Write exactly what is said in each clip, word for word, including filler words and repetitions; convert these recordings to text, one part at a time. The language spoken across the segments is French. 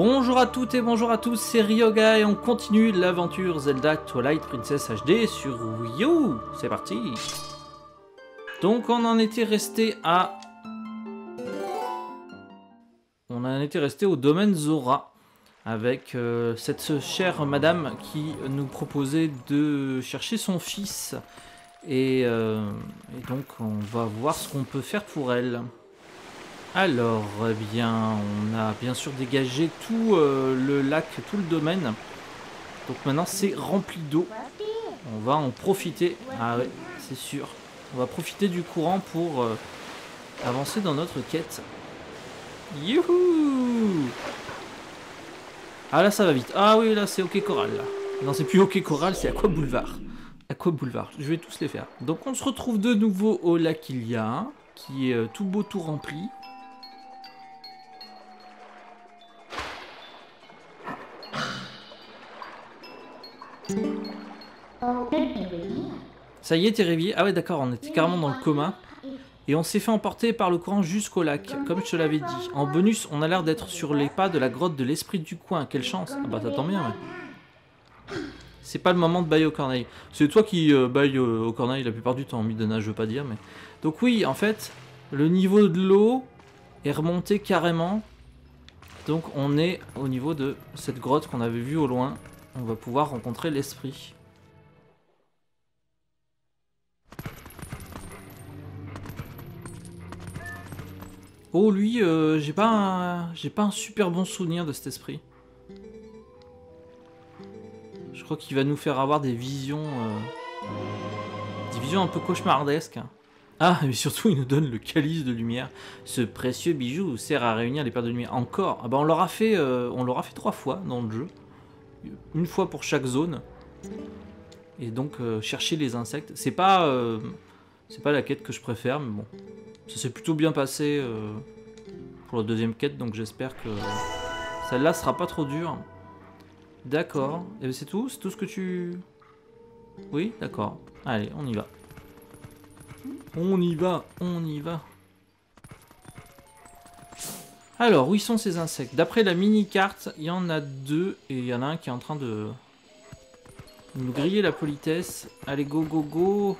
Bonjour à toutes et bonjour à tous, c'est Ryoga et on continue l'aventure Zelda Twilight Princess H D sur Wii U. C'est parti. Donc on en était resté à... On en était resté au domaine Zora avec euh, cette chère madame qui nous proposait de chercher son fils. Et, euh, et donc on va voir ce qu'on peut faire pour elle. Alors, eh bien, on a bien sûr dégagé tout euh, le lac, tout le domaine. Donc maintenant, c'est rempli d'eau. On va en profiter. Ah ouais, c'est sûr. On va profiter du courant pour euh, avancer dans notre quête. Youhou! Ah là, ça va vite. Ah oui, là, c'est OK Coral. Là. Non, c'est plus OK Coral, c'est Aqua Boulevard. Aqua Boulevard. Je vais tous les faire. Donc, on se retrouve de nouveau au lac Ilia, qui est euh, tout beau, tout rempli. Ça y est, t'es réveillé. Ah ouais, d'accord, on était carrément dans le coma. Et on s'est fait emporter par le courant jusqu'au lac, comme je te l'avais dit. En bonus, on a l'air d'être sur les pas de la grotte de l'esprit du coin. Quelle chance. Ah bah, ça tombe bien, ouais. C'est pas le moment de bailler au corneille. C'est toi qui euh, baille euh, au corneille la plupart du temps, Midona, je veux pas dire. Mais... Donc oui, en fait, le niveau de l'eau est remonté carrément. Donc on est au niveau de cette grotte qu'on avait vue au loin. On va pouvoir rencontrer l'esprit. Oh lui, euh, j'ai pas un... j'ai pas un super bon souvenir de cet esprit. Je crois qu'il va nous faire avoir des visions... Euh... Des visions un peu cauchemardesques. Ah, mais surtout il nous donne le calice de lumière. Ce précieux bijou sert à réunir les paires de lumière. Encore. Ah bah on l'aura fait, euh... on l'aura fait trois fois dans le jeu. Une fois pour chaque zone. Et donc euh, chercher les insectes. C'est pas... Euh... C'est pas la quête que je préfère, mais bon. Ça s'est plutôt bien passé euh, pour la deuxième quête, donc j'espère que celle-là sera pas trop dure. D'accord. Et c'est tout? C'est tout ce que tu... Oui, d'accord. Allez, on y va. On y va, on y va. Alors, où sont ces insectes? D'après la mini-carte, il y en a deux, et il y en a un qui est en train de nous griller la politesse. Allez, go, go, go.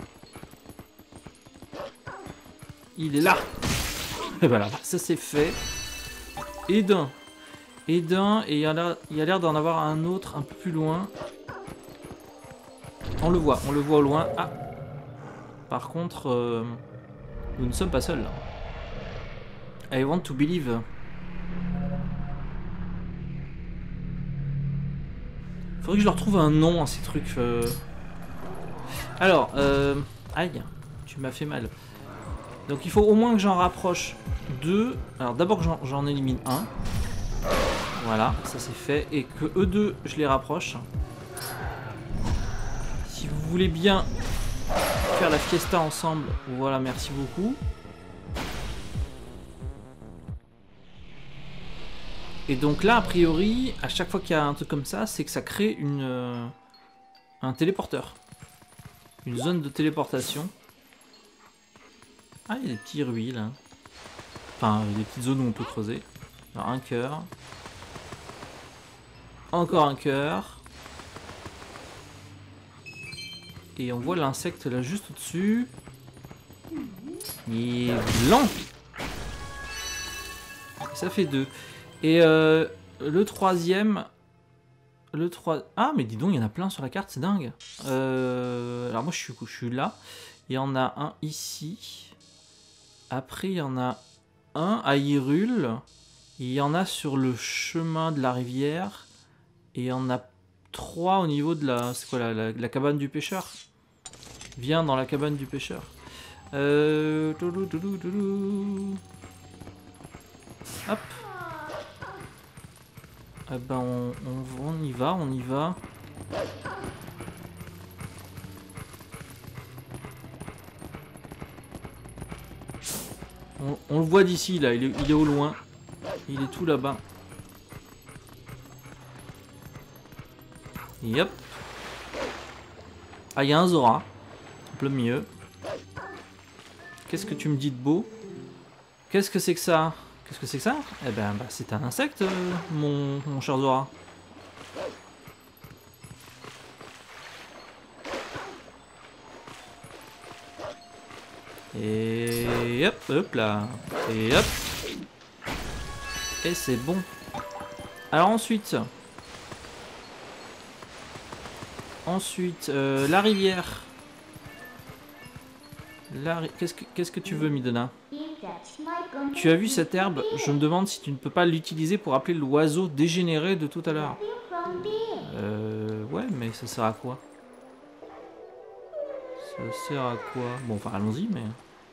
Il est là. Et voilà, ça c'est fait. Et d'un. Et d'un, et il y a l'air d'en avoir un autre un peu plus loin. On le voit, on le voit au loin. Ah. Par contre, euh, nous ne sommes pas seuls. I want to believe. Faudrait que je leur trouve un nom à ces trucs. Euh... Alors, euh... aïe, tu m'as fait mal. Donc il faut au moins que j'en rapproche deux. Alors d'abord que j'en élimine un. Voilà, ça c'est fait. Et que eux deux, je les rapproche. Si vous voulez bien faire la fiesta ensemble, voilà, merci beaucoup. Et donc là, a priori, à chaque fois qu'il y a un truc comme ça, c'est que ça crée une, euh, un téléporteur. Une zone de téléportation. Ah, il y a des petits ruis là. Enfin, il y a des petites zones où on peut creuser. Alors, un cœur. Encore un cœur. Et on voit l'insecte là juste au-dessus. Il est blanc. Ça fait deux. Et euh, le troisième... Le trois... Ah, mais dis donc, il y en a plein sur la carte, c'est dingue. Euh, alors moi, je suis, je suis là. Il y en a un ici. Après, il y en a un à Hyrule. Il y en a sur le chemin de la rivière. Et il y en a trois au niveau de la... C'est quoi, la, la, la cabane du pêcheur? Viens dans la cabane du pêcheur. Euh... Hop. Eh ben, on, on, on y va, on y va. On, on le voit d'ici, là, il est, il est au loin. Il est tout là-bas. Et hop. Ah, il y a un Zora. En plein milieu. Qu'est-ce que tu me dis de beau? Qu'est-ce que c'est que ça? Qu'est-ce que c'est que ça? Eh ben, bah, c'est un insecte, euh, mon, mon cher Zora. Et hop, hop là. Et hop. Et c'est bon. Alors ensuite... Ensuite, euh, la rivière. La ri... Qu'est-ce que, qu'est-ce que tu veux, Midona? Tu as vu cette herbe? Je me demande si tu ne peux pas l'utiliser pour appeler l'oiseau dégénéré de tout à l'heure. Euh... Ouais, mais ça sert à quoi? Ça sert à quoi? Bon, enfin, allons-y, mais...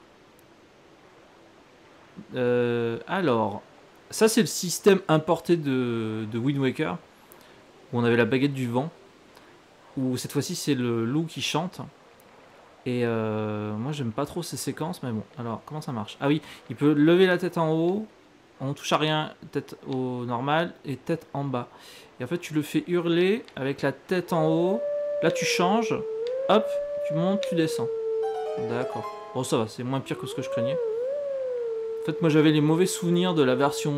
Euh... Alors... Ça, c'est le système importé de, de Wind Waker. Où on avait la baguette du vent. Où cette fois-ci, c'est le loup qui chante. Et euh, moi j'aime pas trop ces séquences, mais bon, alors comment ça marche? Ah oui, il peut lever la tête en haut, on touche à rien, tête au normal, et tête en bas. Et en fait tu le fais hurler avec la tête en haut, là tu changes, hop, tu montes, tu descends. D'accord, bon ça va, c'est moins pire que ce que je craignais. En fait moi j'avais les mauvais souvenirs de la version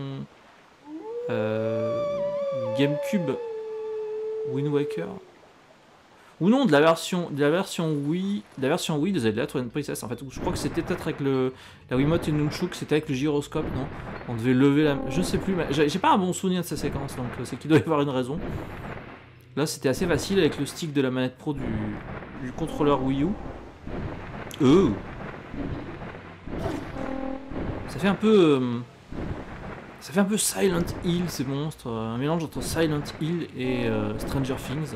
euh, GameCube Wind Waker. Ou non, de la version, de la version Wii, de la version Wii de Zelda Twilight Princess. En fait, je crois que c'était peut-être avec le la Wiimote et Nunchuk, c'était avec le gyroscope, non? On devait lever la, je ne sais plus, mais j'ai pas un bon souvenir de cette séquence, donc c'est qu'il doit y avoir une raison. Là, c'était assez facile avec le stick de la manette pro du, du contrôleur Wii U. Euh. Ça fait un peu, euh, ça fait un peu Silent Hill ces monstres, un mélange entre Silent Hill et euh, Stranger Things.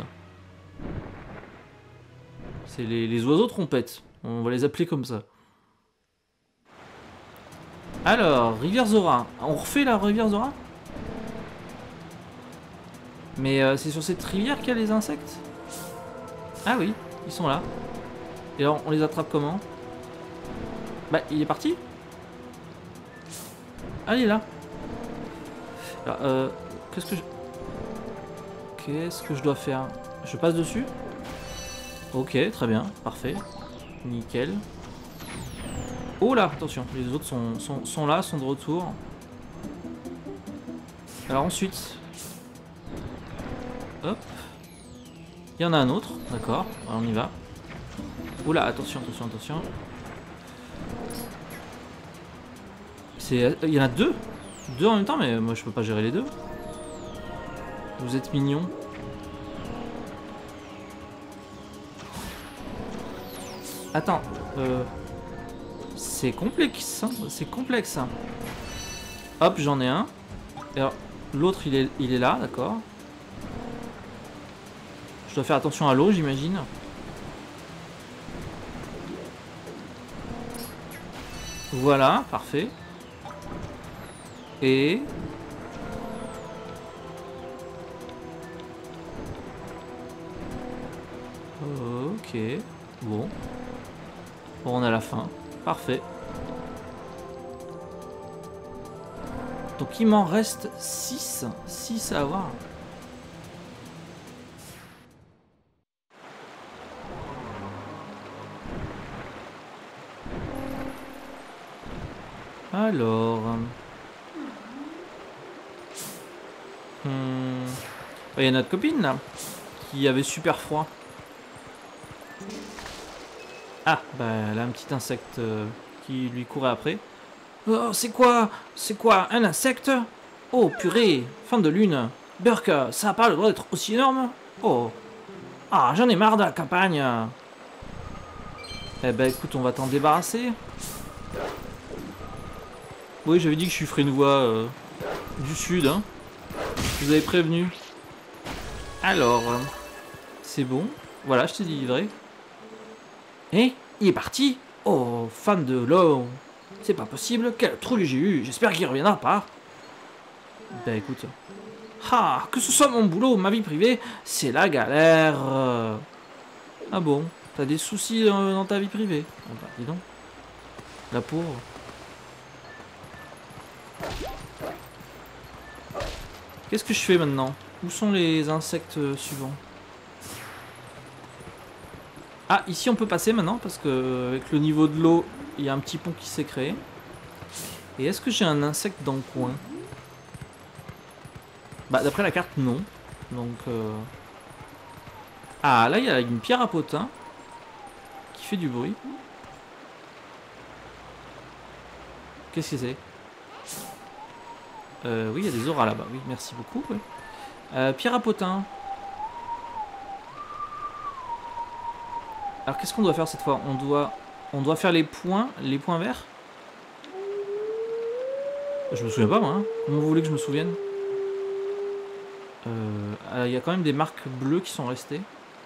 C'est les, les oiseaux trompettes. On va les appeler comme ça. Alors, rivière Zora. On refait la rivière Zora? Mais euh, c'est sur cette rivière qu'il y a les insectes? Ah oui, ils sont là. Et alors, on les attrape comment? Bah, il est parti? Ah, il est là. Alors, euh, qu'est-ce que je... Qu'est-ce que je dois faire? Je passe dessus? Ok, très bien, parfait. Nickel. Oh là, attention, les autres sont, sont, sont là, sont de retour. Alors ensuite... Hop. Il y en a un autre, d'accord, on y va. Oh là, attention, attention, attention. C'est, il y en a deux? Deux en même temps, mais moi je peux pas gérer les deux. Vous êtes mignons. Attends, euh, c'est complexe, hein, c'est complexe. Hein. Hop, j'en ai un. Alors, l'autre, il est, il est là, d'accord. Je dois faire attention à l'eau, j'imagine. Voilà, parfait. Et... Ok, bon. Bon, on a la fin. Parfait. Donc il m'en reste six. six à avoir. Alors... Hmm... Il y a notre copine là, qui avait super froid. Ah, bah elle a un petit insecte euh, qui lui courait après. Oh, c'est quoi? C'est quoi? Un insecte? Oh, purée, fin de lune. Burk, ça a pas le droit d'être aussi énorme? Oh. Ah, j'en ai marre de la campagne. Eh ben écoute, on va t'en débarrasser. Oui, j'avais dit que je suis Frénois euh, du sud, hein. Je vous avais prévenu. Alors, c'est bon. Voilà, je t'ai délivré. Eh, il est parti? Oh, fan de l'eau. C'est pas possible, quel trou j'ai eu. J'espère qu'il reviendra pas. Ben écoute. Ah, que ce soit mon boulot ou ma vie privée, c'est la galère. Ah bon, t'as des soucis dans, dans ta vie privée? Oh bah, dis donc. La pauvre. Qu'est-ce que je fais maintenant? Où sont les insectes suivants? Ah, ici on peut passer maintenant parce que avec le niveau de l'eau, il y a un petit pont qui s'est créé. Et est-ce que j'ai un insecte dans le coin? Bah d'après la carte, non. Donc... Euh... Ah, là, il y a une pierre à potin qui fait du bruit. Qu'est-ce que c'est? euh, Oui, il y a des auras là-bas. Oui, merci beaucoup. Ouais. Euh, pierre à potin. Alors, qu'est-ce qu'on doit faire cette fois? On doit, on doit faire les points, les points verts. Je me souviens pas, moi. Hein. Comment vous voulez que je me souvienne? Euh, il y a quand même des marques bleues qui sont restées.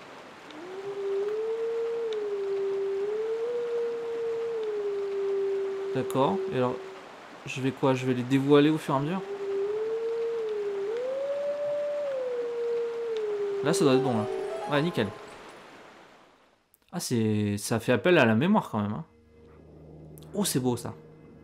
D'accord. Et alors, je vais quoi? Je vais les dévoiler au fur et à mesure. Là, ça doit être bon, là. Ouais, nickel. Ah, c'est... ça fait appel à la mémoire, quand même. Hein. Oh, c'est beau, ça.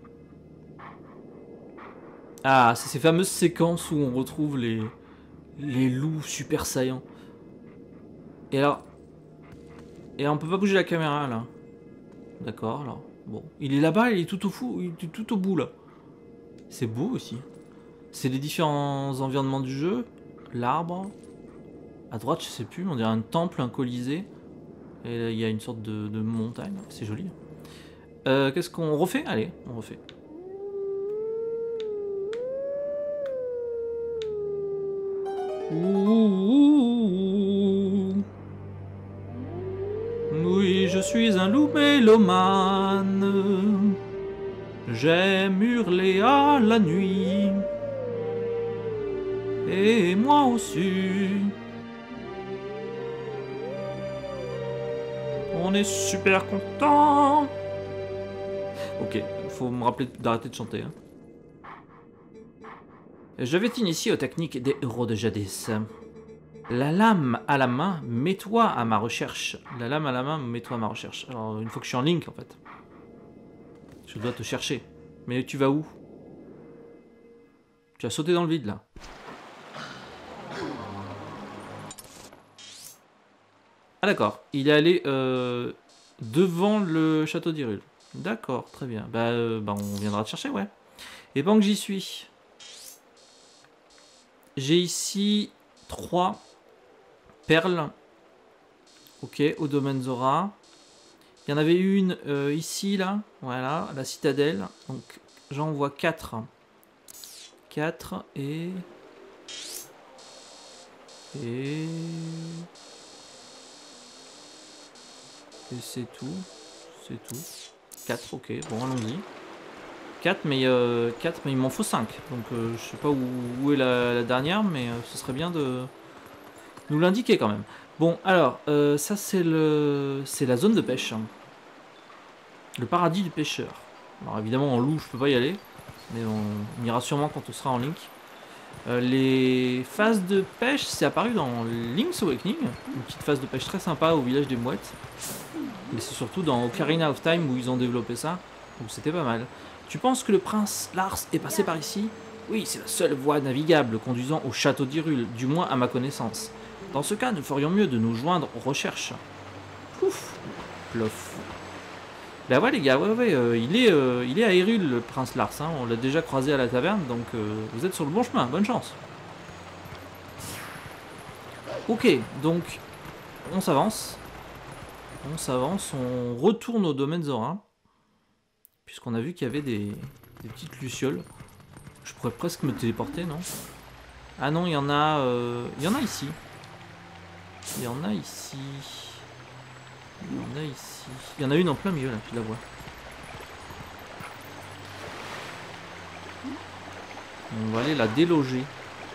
Ah, c'est ces fameuses séquences où on retrouve les... les loups super saillants. Et alors... Et on peut pas bouger la caméra, là. D'accord, alors... Bon, il est là-bas, il est tout au fou, il est tout au bout là. C'est beau aussi. C'est les différents environnements du jeu. L'arbre. À droite, je sais plus, mais on dirait un temple, un colisée. Et là, il y a une sorte de, de montagne. C'est joli. Euh, Qu'est-ce qu'on refait? Allez, on refait. Ouh. Oui, je suis un loup mélomane. J'aime hurler à la nuit. Et moi aussi. On est super content. Ok, faut me rappeler d'arrêter de chanter. Hein. Je vais t'initier aux techniques des héros de jadis. La lame à la main, mets-toi à ma recherche. La lame à la main, mets-toi à ma recherche. Alors, une fois que je suis en Link, en fait. Je dois te chercher. Mais tu vas où? Tu as sauté dans le vide, là. Ah d'accord, il est allé euh, devant le château d'Hyrule. D'accord, très bien. Bah, euh, bah on viendra te chercher, ouais. Et pendant que j'y suis, j'ai ici trois perles. Ok, au domaine Zora. Il y en avait une euh, ici, là. Voilà, la citadelle. Donc j'en vois quatre. quatre et... Et... Et c'est tout. C'est tout. quatre, ok. Bon, allons-y. quatre, mais, euh, quatre, mais il m'en faut cinq. Donc, euh, je sais pas où, où est la, la dernière, mais euh, ce serait bien de nous l'indiquer quand même. Bon, alors, euh, ça, c'est le, c'est la zone de pêche. Hein. Le paradis du pêcheur. Alors, évidemment, en loup, je peux pas y aller. Mais on, on ira sûrement quand on sera en Link. Euh, les phases de pêche, c'est apparu dans Link's Awakening. Une petite phase de pêche très sympa au village des mouettes. Mais c'est surtout dans Ocarina of Time où ils ont développé ça. Donc c'était pas mal. Tu penses que le prince Lars est passé par ici? Oui, c'est la seule voie navigable conduisant au château d'Hyrule, du moins à ma connaissance. Dans ce cas, nous ferions mieux de nous joindre aux recherches. Pouf. Plof. Bah ouais les gars, ouais ouais, euh, il, est, euh, il est à Hyrule le prince Lars. Hein. On l'a déjà croisé à la taverne, donc euh, vous êtes sur le bon chemin, bonne chance. Ok, donc on s'avance. On s'avance, on retourne au domaine Zora. Puisqu'on a vu qu'il y avait des, des petites lucioles. Je pourrais presque me téléporter, non? Ah non, il y en a... Euh, il y en a ici. Il y en a ici. Il y en a ici. Il y en a une en plein milieu, là, je la vois. On va aller la déloger.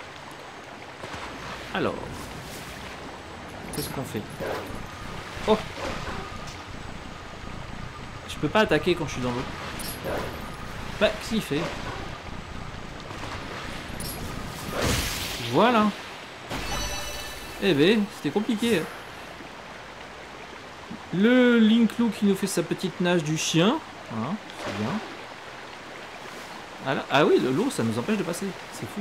Alors. Qu'est-ce qu'on fait? Oh! Je peux pas attaquer quand je suis dans l'eau. Bah, qu'est-ce qu'il fait? Voilà. Eh ben, c'était compliqué. Le Linklou qui nous fait sa petite nage du chien. Voilà, c'est bien. Ah, là, ah oui, l'eau, ça nous empêche de passer. C'est fou.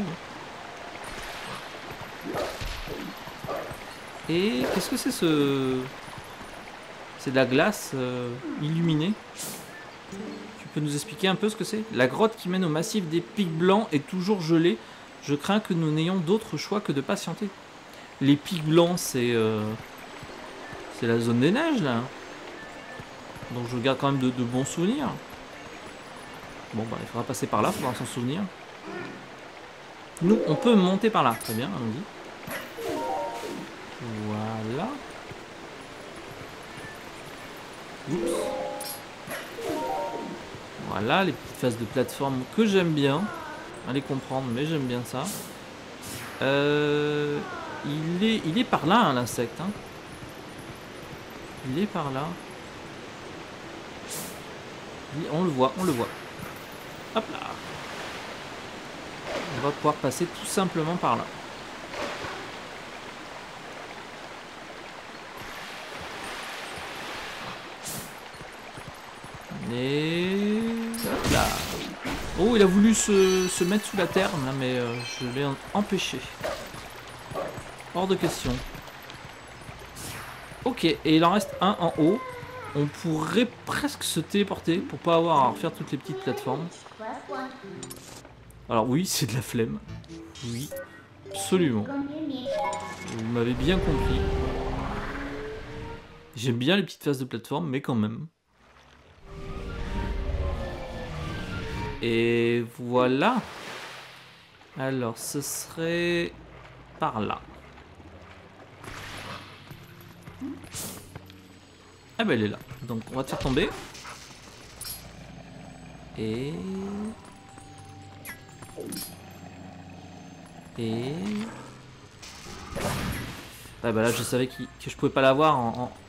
Hein. Et qu'est-ce que c'est ce... C'est de la glace euh, illuminée. Tu peux nous expliquer un peu ce que c'est? La grotte qui mène au massif des pics blancs est toujours gelée. Je crains que nous n'ayons d'autre choix que de patienter. Les pics blancs, c'est... Euh... C'est la zone des neiges, là. Donc je garde quand même de, de bons souvenirs. Bon, bah, il faudra passer par là, il faudra s'en souvenir. Nous, on peut monter par là. Très bien, allons-y. Voilà. Oups. Voilà, les petites phases de plateforme que j'aime bien. Allez comprendre, mais j'aime bien ça. Euh, il, est, il est par là, hein, l'insecte. Hein. Il est par là. On le voit, on le voit. Hop là. On va pouvoir passer tout simplement par là. Et... hop là. Oh, il a voulu se, se mettre sous la terre, là, mais euh, je l'ai empêché. Hors de question. Ok, et il en reste un en haut. On pourrait presque se téléporter pour pas avoir à refaire toutes les petites plateformes. Alors oui, c'est de la flemme. Oui, absolument. Vous m'avez bien compris. J'aime bien les petites phases de plateforme, mais quand même. Et voilà. Alors, ce serait par là. Ah bah elle est là. Donc on va te faire tomber. Et... Et... Ah bah là je savais qu que je pouvais pas l'avoir en, en...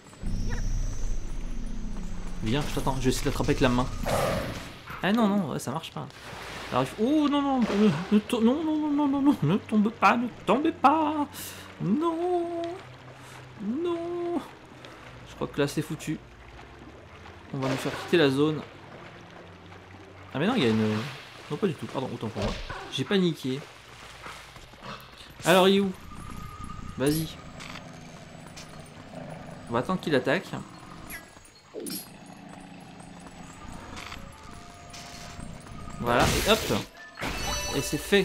Viens, je t'attends. Je vais essayer de l'attraper avec la main. Ah non, non, ouais, ça marche pas. Alors, il faut... Oh non, non, euh, ne to... non, non, non, non, non, non, ne tombe pas, ne tombez pas. Non. Non. Je crois que là c'est foutu. On va nous faire quitter la zone. Ah mais non, il y a une... Non, pas du tout, pardon, autant pour moi. J'ai paniqué. Alors, il est où? Vas-y. On va attendre qu'il attaque. Voilà, et hop. Et c'est fait.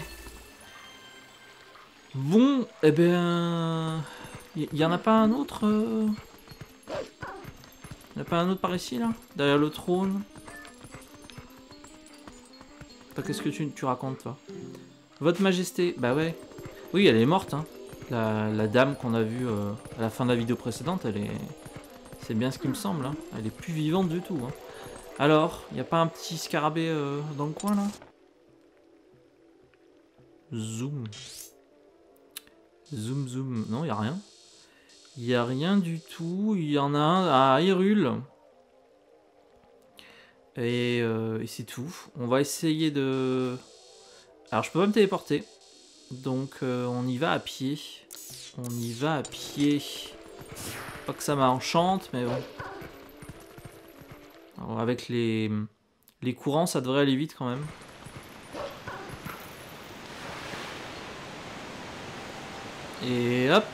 Bon, eh ben... Il y, y en a pas un autre euh... Il n'y a pas un autre par ici, là? Derrière le trône? Qu'est-ce que tu, tu racontes, toi? Votre Majesté, bah ouais. Oui, elle est morte, hein. La, la dame qu'on a vue euh, à la fin de la vidéo précédente, elle est... C'est bien ce qui me semble, hein. Elle est plus vivante du tout, hein. Alors, il n'y a pas un petit scarabée euh, dans le coin, là? Zoom. Zoom, zoom. Non, il n'y a rien. Il n'y a rien du tout. Il y en a un à Hyrule. Et, euh, et c'est tout. On va essayer de... Alors, je peux pas me téléporter. Donc, euh, on y va à pied. On y va à pied. Pas que ça m'enchante, mais bon. Alors, avec les... les courants, ça devrait aller vite quand même. Et hop.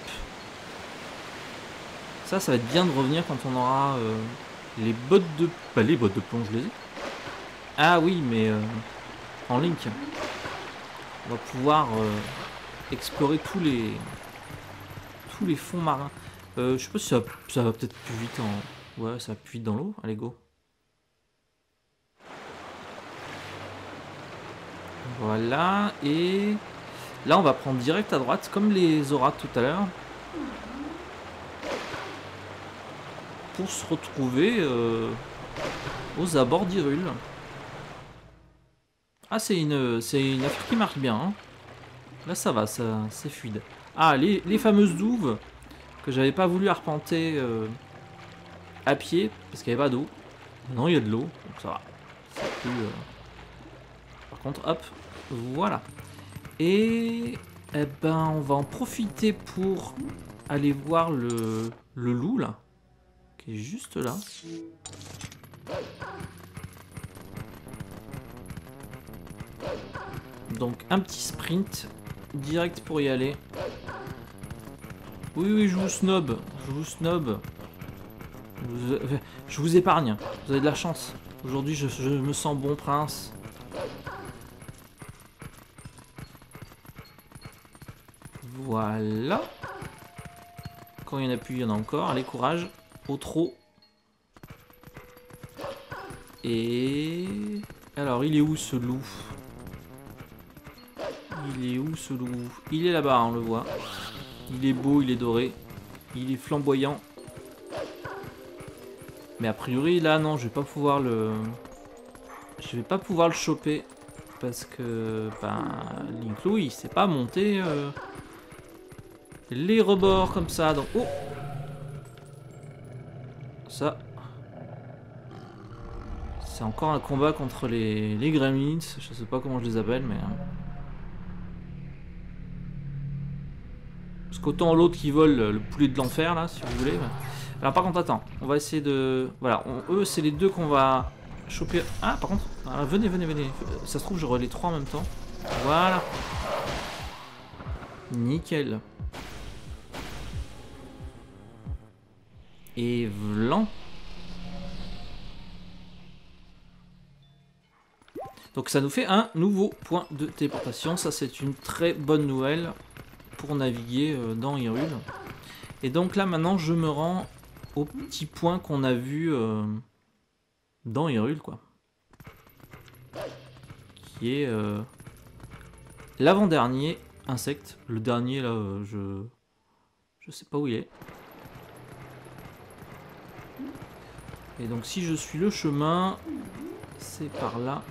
Ça, ça va être bien de revenir quand on aura euh, les bottes de... Bah, les bottes de plomb, je les ai. Ah oui, mais euh, en Link. On va pouvoir euh, explorer tous les... tous les fonds marins. Euh, je sais pas si ça, ça va peut-être plus vite en... Ouais, ça va plus vite dans l'eau. Allez, go. Voilà, et... Là, on va prendre direct à droite, comme les auras tout à l'heure. Pour se retrouver euh, aux abords d'Hyrule. Ah, c'est une, c'est une affaire qui marche bien. Hein. Là, ça va, ça, c'est fluide. Ah, les, les fameuses douves que j'avais pas voulu arpenter euh, à pied, parce qu'il n'y avait pas d'eau. Non, il y a de l'eau, donc ça va. Plus, euh... Par contre, hop, voilà. Et eh ben, on va en profiter pour aller voir le, le loup, là, qui est juste là. Donc, un petit sprint, direct pour y aller. Oui, oui, je vous snob, je vous snob. Vous, je vous épargne. Vous avez de la chance. Aujourd'hui, je, je me sens bon prince. Voilà. Quand il y en a plus, il y en a encore. Allez, courage. Au trot. Et... Alors, il est où ce loup? Il est où ce loup? Il est là-bas, on le voit. Il est beau, il est doré. Il est flamboyant. Mais a priori, là, non, je vais pas pouvoir le... Je vais pas pouvoir le choper. Parce que, ben, Linklo, il sait pas monter euh, les rebords comme ça. Donc, oh! Ça... C'est encore un combat contre les, les gremlins. Je sais pas comment je les appelle, mais... Parce qu'autant l'autre qui vole le poulet de l'enfer, là, si vous voulez. Alors par contre, attends. On va essayer de... Voilà, on, eux, c'est les deux qu'on va choper. Ah, par contre, ah, venez, venez, venez. Ça se trouve, j'aurai les trois en même temps. Voilà. Nickel. Et vlan. Donc ça nous fait un nouveau point de téléportation. Ça, c'est une très bonne nouvelle pour naviguer dans Hyrule. Et donc là, maintenant, je me rends au petit point qu'on a vu euh, dans Hyrule, quoi. Qui est euh, l'avant-dernier insecte. Le dernier, là, euh, je... Je sais pas où il est. Et donc, si je suis le chemin, c'est par là.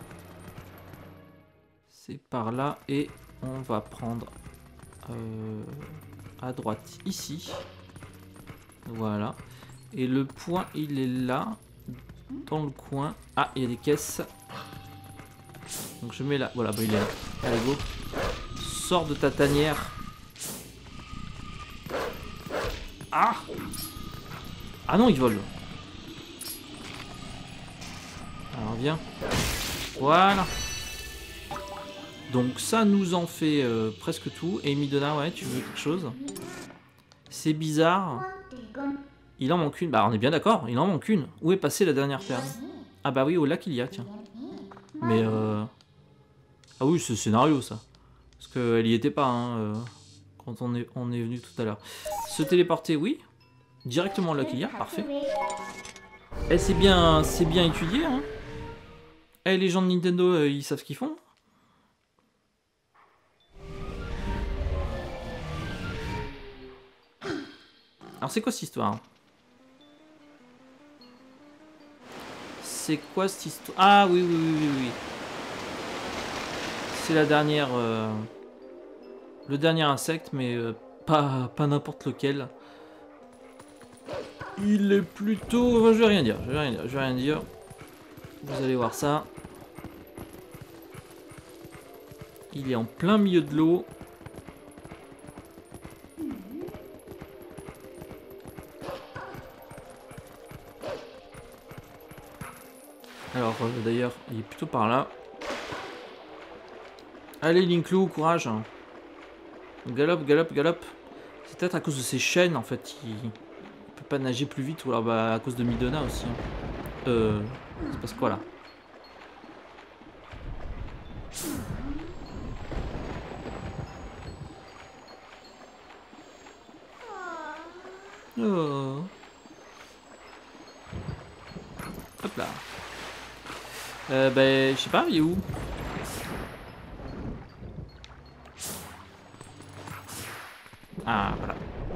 C'est par là. Et on va prendre euh, à droite, ici. Voilà. Et le point, il est là. Dans le coin. Ah, il y a des caisses. Donc je mets là. Voilà, bah il est là. Allez, go. Sors de ta tanière. Ah! Ah non, il vole. Alors viens. Voilà. Donc ça nous en fait euh, presque tout. Et Midona, ouais, tu veux quelque chose? C'est bizarre. Il en manque une. Bah on est bien d'accord, il en manque une. Où est passée la dernière perle? Ah bah oui, au lac il y a, tiens. Mais euh... Ah oui, c'est scénario ça. Parce qu'elle y était pas, hein, euh, quand on est, on est venu tout à l'heure. Se téléporter, oui. Directement au lac il y a, parfait. Eh, c'est bien, c'est bien étudié, hein. Eh, les gens de Nintendo, euh, ils savent ce qu'ils font. Alors c'est quoi cette histoire? C'est quoi cette histoire? Ah oui, oui, oui, oui, oui. C'est la dernière... Euh... Le dernier insecte, mais euh, pas, pas n'importe lequel. Il est plutôt... Enfin, je vais rien dire, je vais rien dire, je vais rien dire. Vous allez voir ça. Il est en plein milieu de l'eau. Alors, euh, d'ailleurs, il est plutôt par là. Allez, Linklo, courage. Galope, galope, galope. C'est peut-être à cause de ses chaînes, en fait. Il... il peut pas nager plus vite, ou alors bah, à cause de Midona aussi. Euh... C'est parce quoi, là? Oh. Hop là. Euh, ben, je sais pas, il est où? Ah, voilà.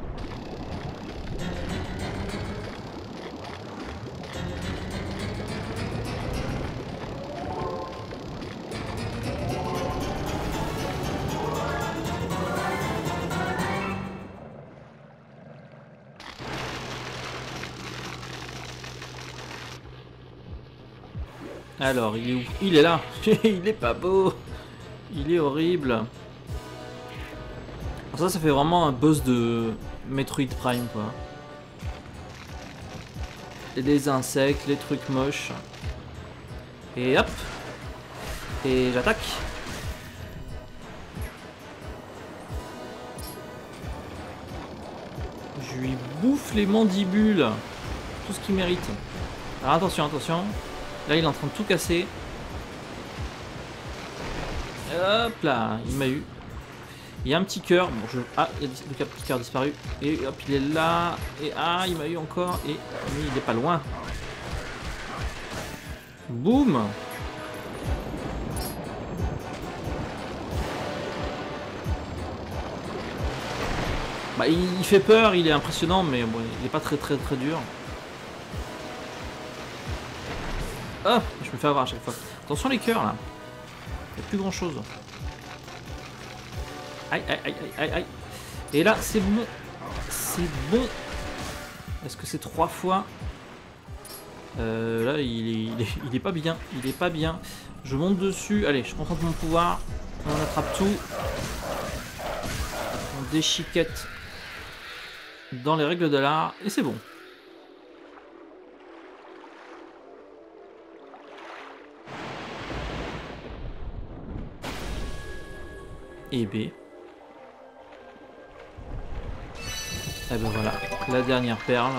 Alors, il est où? Il est là. Il est pas beau. Il est horrible. Alors ça, ça fait vraiment un boss de Metroid Prime, quoi. Et les insectes, les trucs moches. Et hop. Et j'attaque. Je lui bouffe les mandibules. tout ce qu'il mérite. Alors attention, attention. Là, il est en train de tout casser. Hop là, il m'a eu. Il y a un petit cœur. Bon, je... Ah, il y a le petit cœur disparu. Et hop, il est là. Et ah, il m'a eu encore. Et lui, il est pas loin. Boum. Bah, il, il fait peur, il est impressionnant, mais bon, il est pas très très très dur. Oh, je me fais avoir à chaque fois. Attention les cœurs là. Il n'y a plus grand chose. Aïe aïe aïe aïe aïe. Et là c'est bon. C'est bon. Est-ce que c'est trois fois euh, Là il est, il, est, il est pas bien. Il est pas bien. Je monte dessus. Allez, je concentre mon pouvoir. On attrape tout. On déchiquette dans les règles de l'art. Et c'est bon. Et B. Et ben voilà, la dernière perle.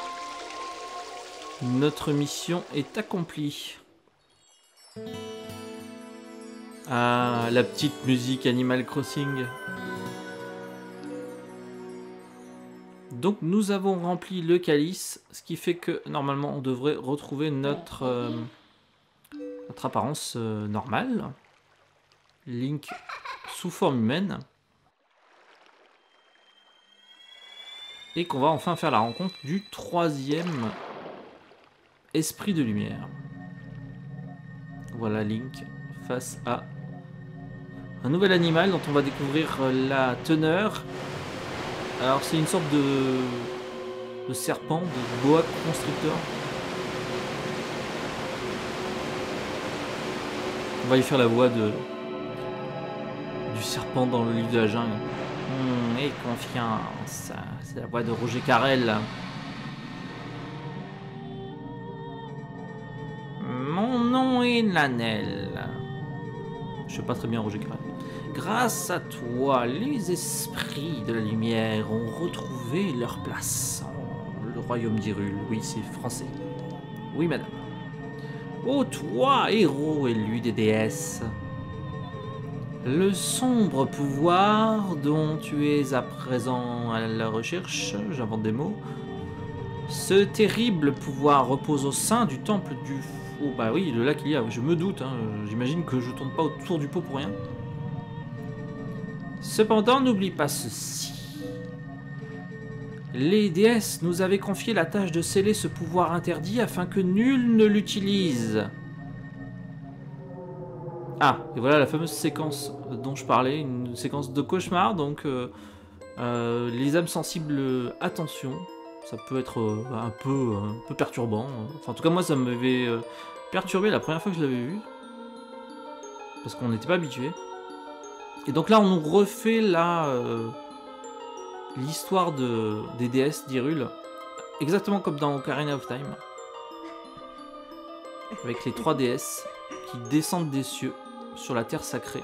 Notre mission est accomplie. Ah, la petite musique Animal Crossing. Donc nous avons rempli le calice, ce qui fait que normalement on devrait retrouver notre, euh, notre apparence euh, normale. Link sous forme humaine. Et qu'on va enfin faire la rencontre du troisième esprit de lumière. Voilà Link face à un nouvel animal dont on va découvrir la teneur. Alors c'est une sorte de, de serpent, de boa constrictor. On va y faire la voix de du serpent dans le livre de la jungle. Mmh, et confiance, c'est la voix de Roger Carrel. Mon nom est Nanel. Je sais pas très bien Roger Carrel. Grâce à toi, les esprits de la lumière ont retrouvé leur place en le royaume d'Hyrule. Oui, c'est français. Oui, madame. Ô toi, héros élu des déesses, le sombre pouvoir dont tu es à présent à la recherche, j'invente des mots, ce terrible pouvoir repose au sein du temple du... Oh bah oui, le lac il y a, je me doute, hein, j'imagine que je tourne pas autour du pot pour rien. Cependant, n'oublie pas ceci. Les déesses nous avaient confié la tâche de sceller ce pouvoir interdit afin que nul ne l'utilise. Ah, et voilà la fameuse séquence dont je parlais, une séquence de cauchemar, donc euh, euh, les âmes sensibles, attention, ça peut être euh, un, peu, un peu perturbant. Enfin, en tout cas, moi, ça m'avait euh, perturbé la première fois que je l'avais vu, parce qu'on n'était pas habitué. Et donc là, on nous refait la euh, l'histoire de, des déesses d'Hyrule, exactement comme dans Ocarina of Time, avec les trois déesses qui descendent des cieux sur la terre sacrée.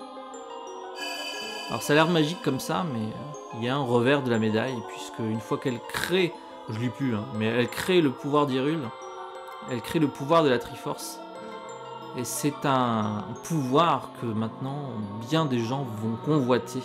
Alors ça a l'air magique comme ça, mais il euh, y a un revers de la médaille, puisque une fois qu'elle crée, je lis plus, hein, mais elle crée le pouvoir d'Hyrule, elle crée le pouvoir de la Triforce, et c'est un pouvoir que maintenant bien des gens vont convoiter.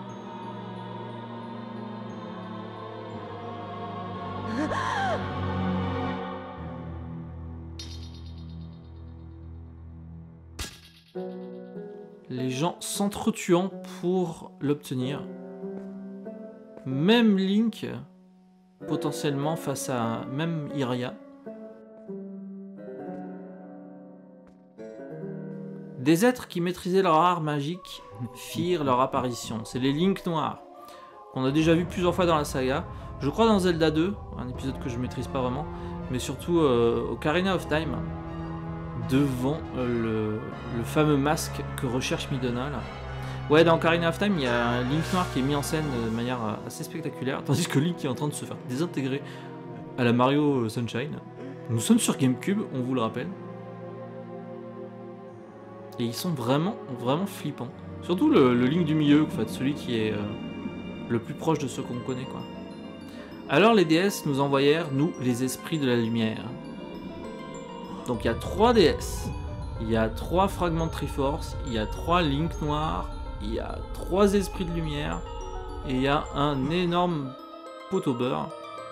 Les gens s'entretuant pour l'obtenir. Même Link, potentiellement face à même Iria. Des êtres qui maîtrisaient leur art magique firent leur apparition. C'est les Link noirs, qu'on a déjà vu plusieurs fois dans la saga. Je crois dans Zelda deux, un épisode que je maîtrise pas vraiment, mais surtout euh, Ocarina of Time, devant euh, le, le fameux masque que recherche Midona là. Ouais, dans Ocarina of Time, il y a un Link noir qui est mis en scène de manière assez spectaculaire, tandis que Link est en train de se faire désintégrer à la Mario Sunshine. Nous sommes sur GameCube, on vous le rappelle. Et ils sont vraiment, vraiment flippants. Surtout le, le Link du milieu, en fait, celui qui est euh, le plus proche de ceux qu'on connaît, quoi. Alors les déesses nous envoyèrent, nous, les esprits de la lumière. Donc il y a trois déesses. Il y a trois fragments de Triforce, il y a trois Link noirs, il y a trois esprits de lumière, et il y a un énorme pot au beurre.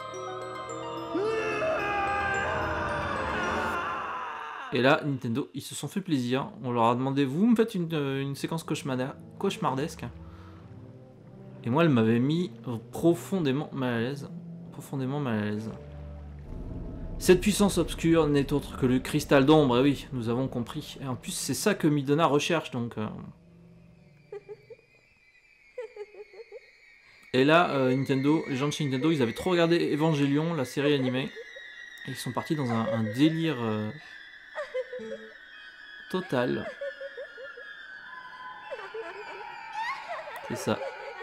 Et là, Nintendo, ils se sont fait plaisir. On leur a demandé, vous me faites une, une séquence cauchemardesque. Et moi, elle m'avait mis profondément mal à l'aise. Profondément mal à l'aise. Cette puissance obscure n'est autre que le cristal d'ombre. Et oui, nous avons compris. Et en plus, c'est ça que Midona recherche, donc... Euh... Et là, euh, Nintendo, les gens de chez Nintendo, ils avaient trop regardé Evangelion, la série animée. Et ils sont partis dans un, un délire... Euh... total. C'est ça.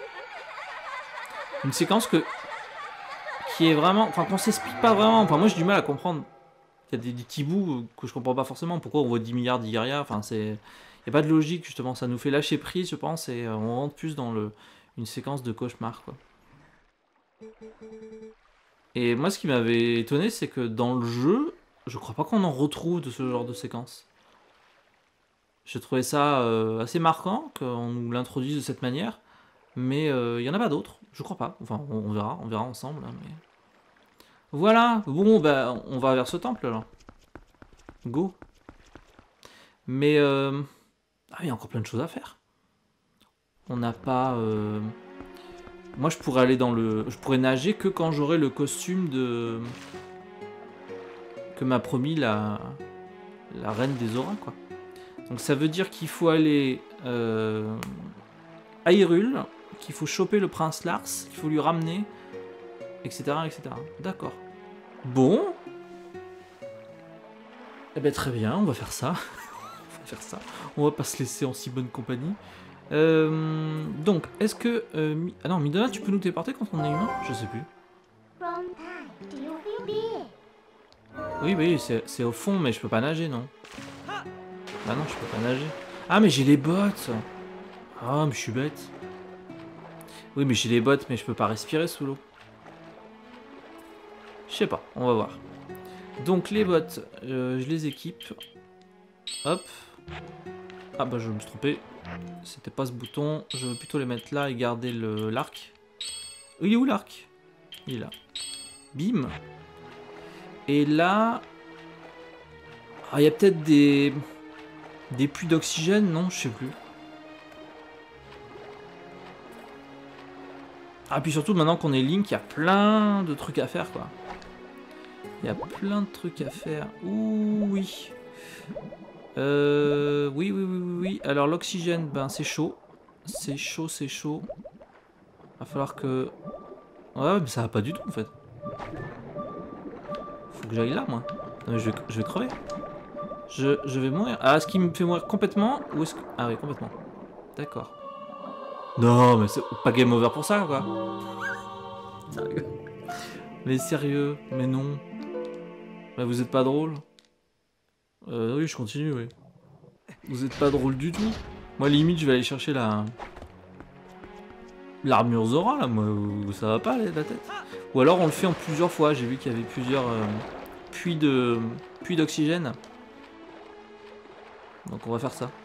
Une séquence que qui est vraiment, enfin qu'on s'explique pas vraiment. Enfin moi j'ai du mal à comprendre. Il y a des, des petits bouts que je comprends pas forcément. Pourquoi on voit dix milliards d'Igaria. Enfin c'est, il y a pas de logique justement. Ça nous fait lâcher prise je pense et on rentre plus dans le une séquence de cauchemar quoi. Et moi ce qui m'avait étonné c'est que dans le jeu, je crois pas qu'on en retrouve de ce genre de séquence. J'ai trouvé ça euh, assez marquant qu'on nous l'introduise de cette manière, mais il euh, n'y en a pas d'autres, je crois pas. Enfin, on, on verra, on verra ensemble. Hein, mais... Voilà, bon, bah, on va vers ce temple alors. Go. Mais, euh... ah, il y a encore plein de choses à faire. On n'a pas... Euh... Moi, je pourrais aller dans le... Je pourrais nager que quand j'aurai le costume de... que m'a promis la... la reine des auras, quoi. Donc ça veut dire qu'il faut aller euh, à Hyrule, qu'il faut choper le prince Lars, qu'il faut lui ramener, et cetera et cetera. D'accord. Bon. Eh ben très bien, on va faire ça. on va faire ça. On va pas se laisser en si bonne compagnie. Euh, donc, est-ce que... Euh, Mi... Ah non, Midona, tu peux nous téléporter quand on est humain? Je sais plus. Oui, oui, c'est au fond, mais je peux pas nager, non? Ah non, je peux pas nager. Ah, mais j'ai les bottes. Ah, mais je suis bête. Oui, mais j'ai les bottes, mais je peux pas respirer sous l'eau. Je sais pas, on va voir. Donc, les bottes, euh, je les équipe. Hop. Ah, bah, je me suis trompé. C'était pas ce bouton. Je veux plutôt les mettre là et garder l'arc. Il est où l'arc? Il est là. Bim. Et là... Ah, il y a peut-être des... Des puits d'oxygène, non, je sais plus. Ah, puis surtout, maintenant qu'on est Link, il y a plein de trucs à faire, quoi. Il y a plein de trucs à faire. Ouh, oui. Euh... Oui, oui, oui, oui, oui. Alors, l'oxygène, ben, c'est chaud. C'est chaud, c'est chaud. Va falloir que... Ouais, mais ça va pas du tout, en fait. Faut que j'aille là, moi. Non, mais je vais, je vais crever. Je, je vais mourir. Ah, est-ce qu'il me fait mourir complètement? Ou est-ce que... Ah oui, complètement. D'accord. Non, mais c'est pas game over pour ça, quoi. Sérieux. Mais sérieux, mais non. Bah, vous êtes pas drôle. Euh, oui, je continue, oui. Vous êtes pas drôle du tout. Moi, limite, je vais aller chercher la... L'armure Zora, là, moi, ça va pas, la tête. Ou alors, on le fait en plusieurs fois. J'ai vu qu'il y avait plusieurs euh, puits de puits d'oxygène. Donc on va faire ça.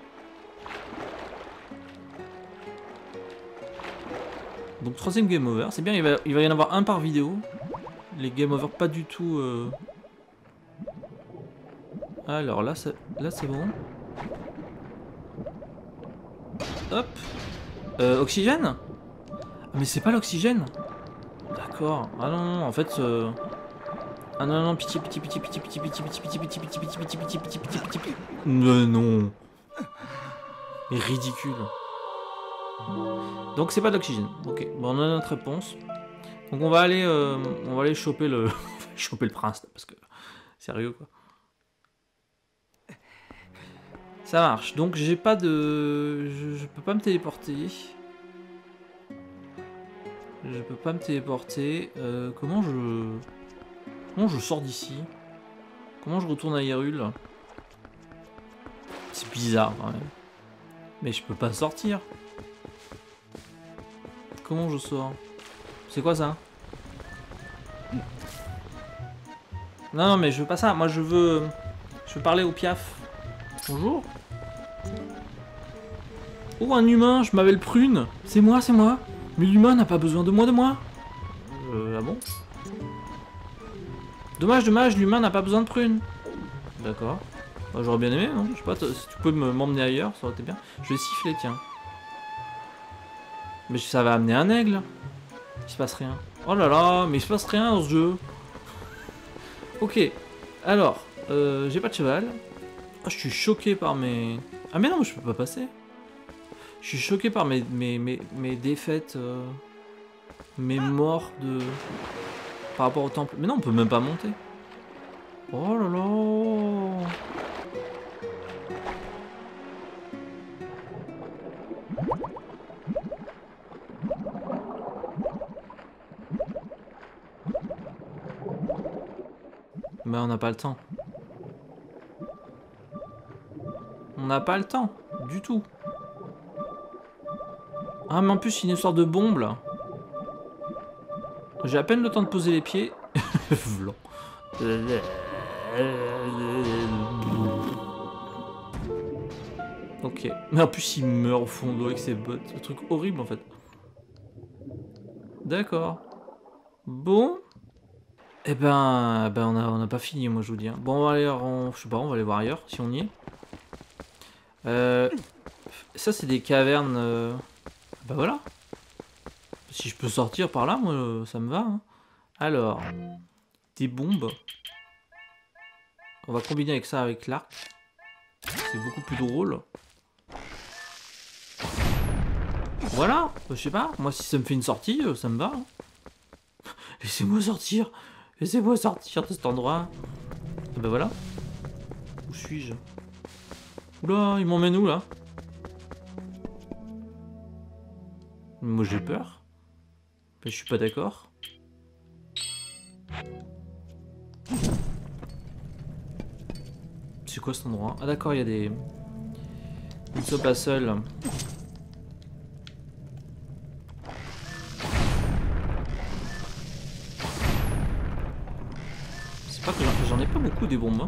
Donc troisième game over, c'est bien, il va, il va y en avoir un par vidéo. Les game over pas du tout... Euh... Alors là, là c'est bon. Hop. Euh, oxygène? Mais c'est pas l'oxygène. D'accord. Ah non, non, en fait... Euh... Ah non, non, pitié, pitié, pitié, pitié, pitié, pitié, pitié, pitié, pitié, pitié, pitié, pitié, pitié, pitié, pitié, pitié, pitié. Non, non. Mais ridicule. Donc c'est pas d'oxygène. Ok, bon on a notre réponse. Donc on va aller, euh, on va aller choper le, choper le prince là, parce que sérieux quoi. Ça marche. Donc j'ai pas de, je, je peux pas me téléporter. Je peux pas me téléporter. Euh, comment je, comment je sors d'ici? Comment je retourne à Hyrule? C'est bizarre quand même. Mais je peux pas sortir. Comment je sors? C'est quoi ça? Non, non, mais je veux pas ça. Moi, je veux... Je veux parler au piaf. Bonjour. Oh, un humain, je m'appelle Prune. C'est moi, c'est moi. Mais l'humain n'a pas besoin de moi, de moi. Euh, ah bon? Dommage, dommage, l'humain n'a pas besoin de Prune. D'accord. Bah, j'aurais bien aimé, non? Je sais pas, si tu peux m'emmener ailleurs, ça aurait été bien. Je vais siffler, tiens. Mais ça va amener un aigle. Il se passe rien. Oh là là, mais il se passe rien dans ce jeu. Ok, alors, euh, j'ai pas de cheval. Oh, je suis choqué par mes... Ah mais non, je peux pas passer. Je suis choqué par mes, mes, mes, mes défaites, euh, mes morts de... par rapport au temple. Mais non, on peut même pas monter. Oh là là. Mais on n'a pas le temps. On n'a pas le temps, du tout. Ah mais en plus il y a une sorte de bombe là. J'ai à peine le temps de poser les pieds. Vlan. Ok. Mais en plus il meurt au fond de l'eau avec ses bottes. Un truc horrible en fait. D'accord. Bon. Eh ben, ben on a, on a pas fini moi je vous dis. Hein. Bon on va aller, en, je sais pas, on va aller voir ailleurs si on y est. Euh, ça c'est des cavernes. Euh... Bah voilà. Si je peux sortir par là, moi ça me va. Hein. Alors, des bombes. On va combiner avec ça avec l'arc. C'est beaucoup plus drôle. Voilà, je sais pas. Moi si ça me fait une sortie, ça me va. Hein. Laissez-moi sortir. Laissez-moi sortir de cet endroit. Et bah voilà. Où suis-je? Oula, il m'emmène où là? Moi j'ai peur. Mais je suis pas d'accord. C'est quoi cet endroit? Ah d'accord, il y a des... Ils ne sont pas seuls. C'est pas que j'en ai pas beaucoup des bombes. Hein.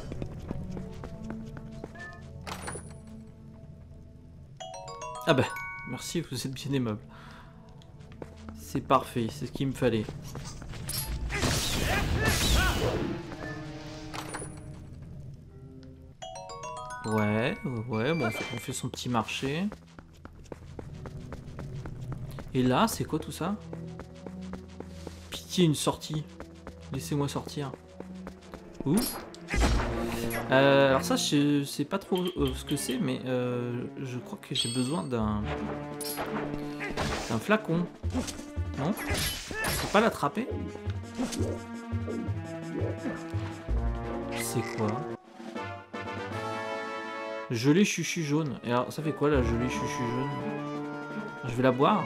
Ah bah, merci, vous êtes bien aimable. C'est parfait, c'est ce qu'il me fallait. Ouais, ouais, bon, on fait son petit marché. Et là, c'est quoi tout ça? Pitié, une sortie. Laissez-moi sortir. Où? Euh, alors ça, je sais pas trop euh, ce que c'est, mais euh, je crois que j'ai besoin d'un... d'un flacon. Non? Je peux pas l'attraper? C'est quoi? Gelée chuchu jaune. Et alors, ça fait quoi la gelée chuchu jaune? Je vais la boire?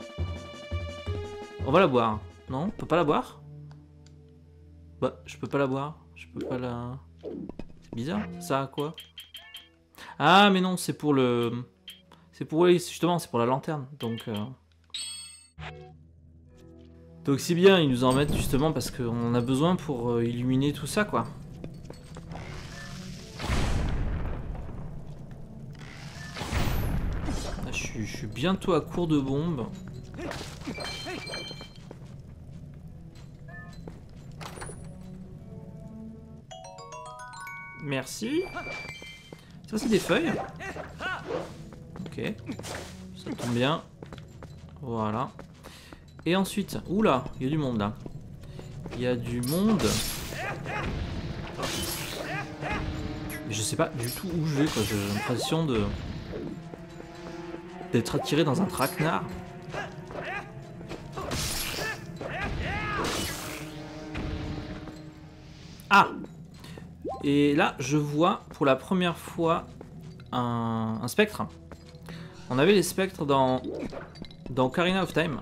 On va la boire. Non? On peut pas la boire? Bah, je peux pas la boire. Je peux pas la... C'est bizarre. Ça a quoi? Ah, mais non, c'est pour le... C'est pour... Oui, justement, c'est pour la lanterne. Donc... Euh... Donc c'est bien, ils nous en mettent justement parce qu'on a besoin pour euh, illuminer tout ça, quoi. Là, je, suis, je suis bientôt à court de bombes. Merci. Ça c'est des feuilles. Ok. Ça tombe bien. Voilà. Et ensuite, oula, il y a du monde là. Il y a du monde. Mais je sais pas du tout où je vais, quoi. J'ai l'impression de d'être attiré dans un traquenard. Ah! Et là, je vois pour la première fois un, un spectre. On avait les spectres dans, dans Ocarina of Time.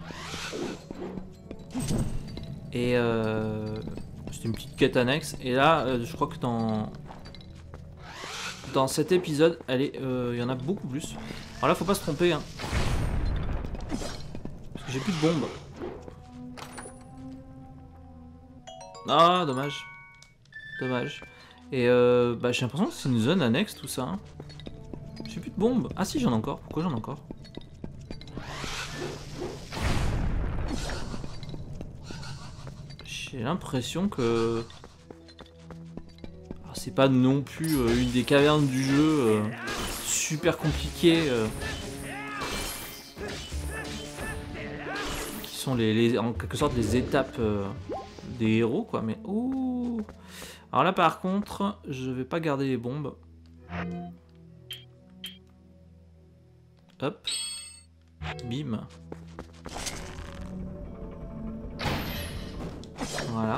Et euh, c'est une petite quête annexe. Et là, euh, je crois que dans dans cet épisode, il euh, y en a beaucoup plus. Alors là, faut pas se tromper. Hein. Parce que j'ai plus de bombes. Ah, dommage. Dommage. Et euh, bah, j'ai l'impression que c'est une zone annexe tout ça. Hein. J'ai plus de bombes. Ah si, j'en ai encore. Pourquoi j'en ai encore? J'ai l'impression que... Ah, c'est pas non plus euh, une des cavernes du jeu euh, super compliquées. Euh, qui sont les, les, en quelque sorte les étapes euh, des héros quoi. Mais ouh. Alors là par contre, je vais pas garder les bombes. Hop. Bim. Voilà.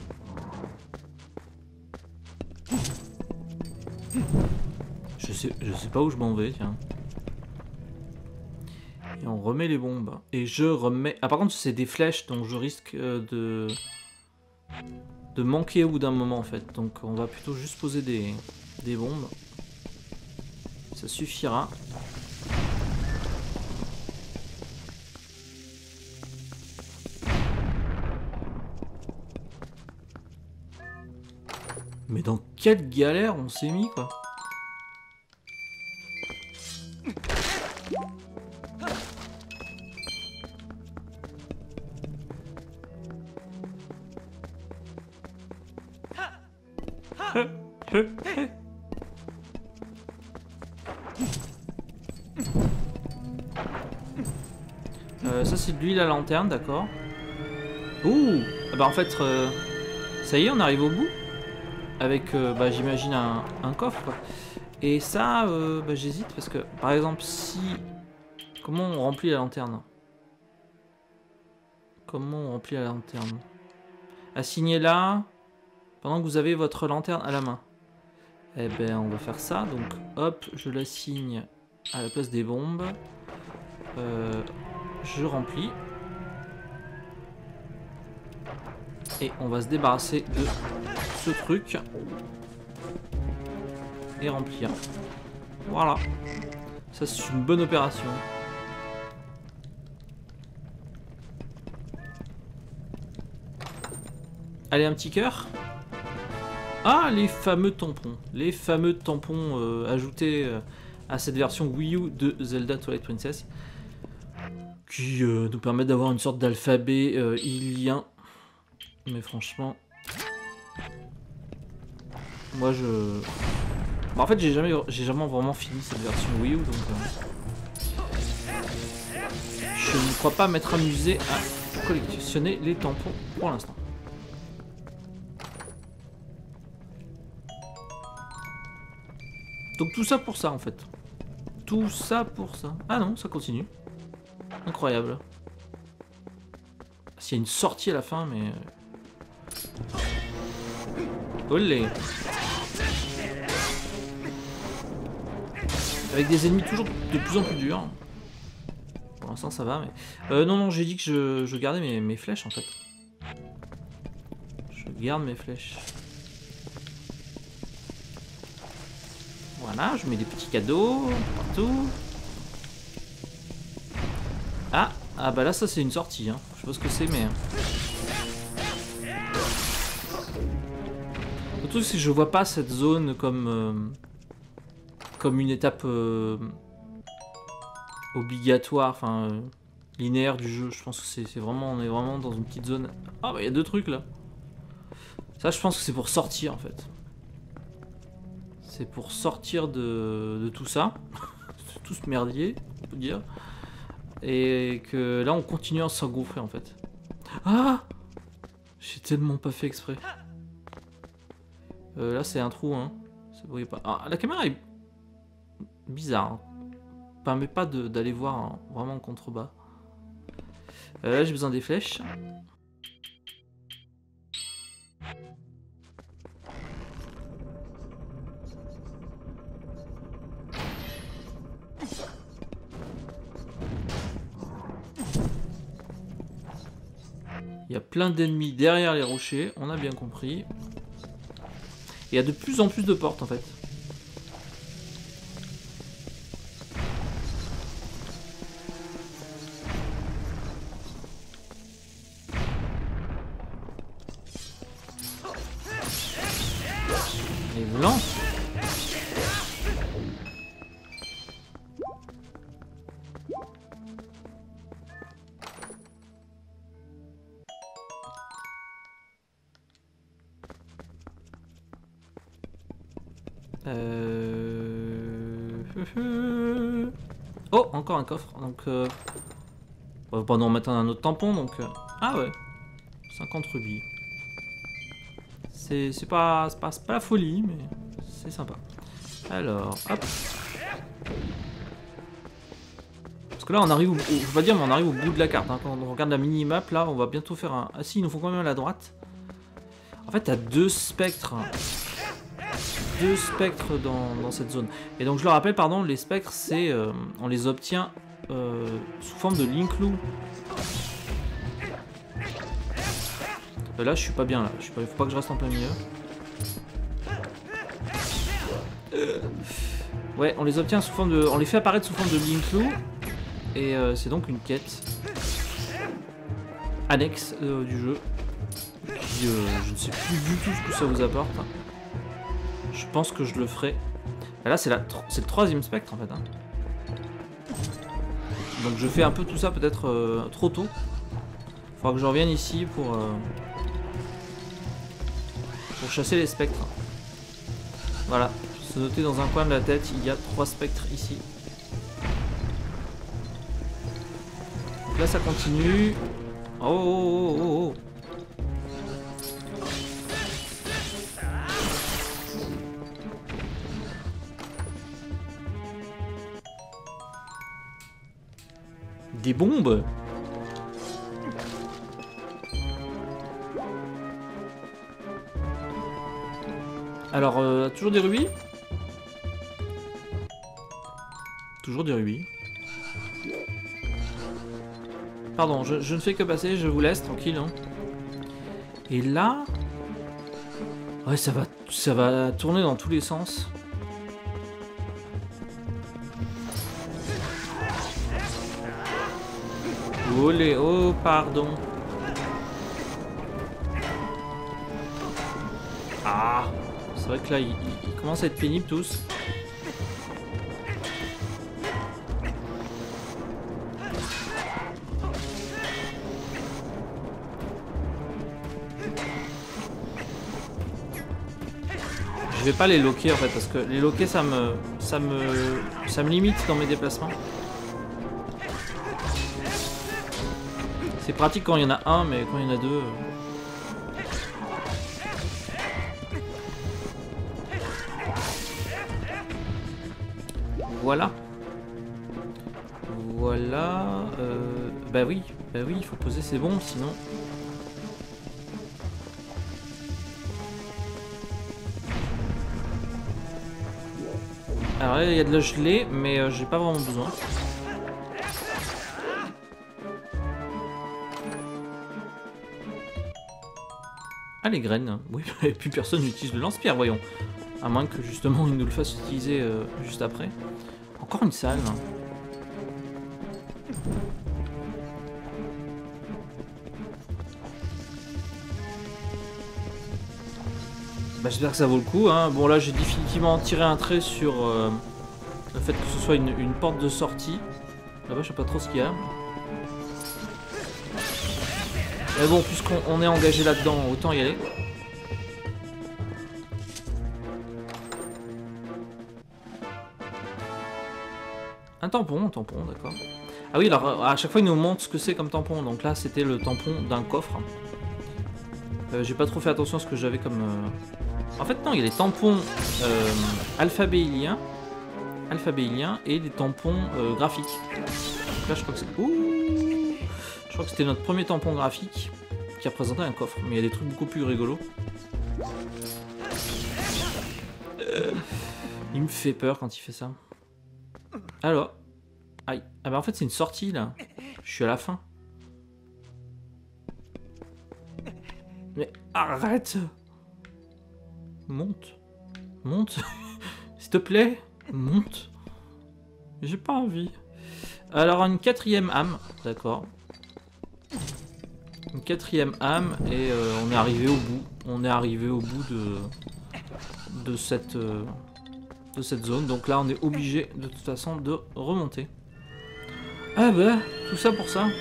Je sais, je sais pas où je m'en vais, tiens. Et on remet les bombes. Et je remets... Ah par contre c'est des flèches, donc je risque euh, de... de manquer au bout d'un moment en fait. Donc on va plutôt juste poser des, des bombes. Ça suffira. Mais dans quelle galère on s'est mis quoi. euh, ça c'est de l'huile à lanterne, d'accord. Ouh, ah bah en fait, euh, ça y est, on arrive au bout. Avec, euh, bah, j'imagine, un, un coffre, quoi. Et ça, euh, bah, j'hésite, parce que, par exemple, si... Comment on remplit la lanterne? Comment on remplit la lanterne? Assignez là, pendant que vous avez votre lanterne à la main. Eh ben, on va faire ça. Donc, hop, je l'assigne à la place des bombes. Euh, je remplis. Et on va se débarrasser de ce truc. Et remplir. Voilà. Ça, c'est une bonne opération. Allez, un petit cœur. Ah, les fameux tampons. Les fameux tampons euh, ajoutés euh, à cette version Wii U de Zelda Twilight Princess. Qui euh, nous permettent d'avoir une sorte d'alphabet euh, ilien. Mais franchement... Moi, je... Bah, en fait, j'ai jamais, j'ai jamais vraiment fini cette version Wii U, donc... Euh... Je ne crois pas m'être amusé à collectionner les tampons pour l'instant. Donc tout ça pour ça en fait. Tout ça pour ça. Ah non, ça continue. Incroyable. S'il y a une sortie à la fin, mais... Olé. Avec des ennemis toujours de plus en plus durs. Pour l'instant ça va, mais... Euh, non, non, j'ai dit que je, je gardais mes, mes flèches en fait. Je garde mes flèches. Voilà, je mets des petits cadeaux partout. Ah, ah bah là ça c'est une sortie, hein. Je sais pas ce que c'est mais... Le truc c'est que je vois pas cette zone comme... Euh, comme une étape... Euh, obligatoire, enfin... Euh, linéaire du jeu. Je pense que c'est vraiment... On est vraiment dans une petite zone... Ah bah il y a deux trucs là. Ça je pense que c'est pour sortir en fait. C'est pour sortir de, de tout ça, tout ce merdier, on peut dire. Et que là, on continue à s'engouffrer, en fait. Ah! J'ai tellement pas fait exprès. Euh, là, c'est un trou, hein. Ça ne voyait pas. Ah, la caméra est bizarre. Hein. Permet pas d'aller voir hein, vraiment en contrebas. Euh, là, j'ai besoin des flèches. Il y a plein d'ennemis derrière les rochers, on a bien compris. Il y a de plus en plus de portes en fait. Les blancs. Euh... Oh, encore un coffre. Donc, euh... on va pas nous remettre un autre tampon. Donc, euh... ah ouais, cinquante rubis. C'est pas, pas, pas la folie, mais c'est sympa. Alors, hop. Parce que là, on arrive, au, je vais dire, mais on arrive au bout de la carte. Hein. Quand on regarde la mini-map, là, on va bientôt faire un. Ah si, ils nous font quand même à la droite. En fait, t'as deux spectres. Deux spectres dans, dans cette zone. Et donc je le rappelle, pardon, les spectres, c'est euh, on les obtient euh, sous forme de Linkloo. Euh, là, je suis pas bien là. Je suis pas, il faut pas que je reste en plein milieu. Euh, ouais, on les obtient sous forme de, on les fait apparaître sous forme de Linkloo. Et euh, c'est donc une quête annexe euh, du jeu. Qui, euh, je ne sais plus du tout ce que ça vous apporte. Je pense que je le ferai. Et là, c'est le troisième spectre en fait. Hein. Donc je fais un peu tout ça peut-être euh, trop tôt. Il faudra que je revienne ici pour, euh, pour chasser les spectres. Voilà. Se noter dans un coin de la tête, il y a trois spectres ici. Donc là, ça continue. Oh, oh, oh, oh, oh. Des bombes. Alors, euh, toujours des rubis. Toujours des rubis. Pardon, je, je ne fais que passer, je vous laisse tranquille. Hein. Et là... Ouais, ça va, ça va tourner dans tous les sens. Olé, oh, pardon. Ah, c'est vrai que là, ils, ils commencent à être pénibles tous. Je vais pas les loquer en fait, parce que les loquer, ça me, ça me, ça me limite dans mes déplacements. C'est pratique quand il y en a un, mais quand il y en a deux... Voilà. Voilà. Euh... Bah oui, bah oui, il faut poser ses bombes, sinon... Alors là, il y a de la gelée, mais euh, j'ai pas vraiment besoin. Ah, les graines. Oui, et puis personne n'utilise le lance-pierre, voyons. À moins que justement il nous le fasse utiliser euh, juste après. Encore une salle. Bah, j'espère que ça vaut le coup. Hein. Bon, là j'ai définitivement tiré un trait sur euh, le fait que ce soit une, une porte de sortie. Là-bas, je sais pas trop ce qu'il y a. Mais bon, puisqu'on est engagé là-dedans, autant y aller. Un tampon, un tampon, d'accord. Ah oui, alors à chaque fois il nous montre ce que c'est comme tampon. Donc là, c'était le tampon d'un coffre. Euh, J'ai pas trop fait attention à ce que j'avais comme... Euh... En fait, non, il y a les tampons euh, alphabéiliens, alphabéiliens et des tampons euh, graphiques. Donc là, je crois que c'est... Ouh, je crois que c'était notre premier tampon graphique qui représentait un coffre. Mais il y a des trucs beaucoup plus rigolos. Euh... Il me fait peur quand il fait ça. Alors, aïe. Ah bah en fait c'est une sortie là. Je suis à la fin. Mais arrête. Monte. Monte. S'il te plaît. Monte. J'ai pas envie. Alors une quatrième âme. D'accord. Une quatrième âme et euh, on est arrivé au bout. On est arrivé au bout de, de cette, euh, de cette zone. Donc là, on est obligé de toute façon de remonter. Ah bah, tout ça pour ça.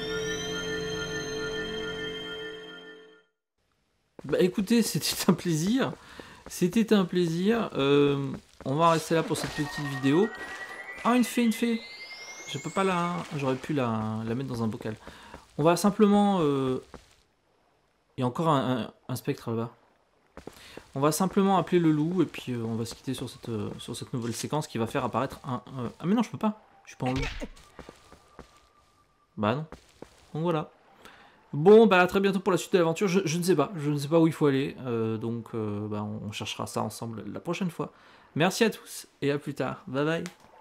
Bah écoutez, c'était un plaisir. C'était un plaisir. Euh, on va rester là pour cette petite vidéo. Ah, une fée, une fée. Je peux pas la... J'aurais pu la... la mettre dans un bocal. On va simplement... Euh... Il y a encore un, un, un spectre là-bas. On va simplement appeler le loup et puis euh, on va se quitter sur cette, euh, sur cette nouvelle séquence qui va faire apparaître un... Euh... Ah mais non, je peux pas. Je suis pas en loup. Bah non. Donc voilà. Bon, bah à très bientôt pour la suite de l'aventure. Je, je ne sais pas. Je ne sais pas où il faut aller. Euh, donc euh, bah, on cherchera ça ensemble la prochaine fois. Merci à tous et à plus tard. Bye bye.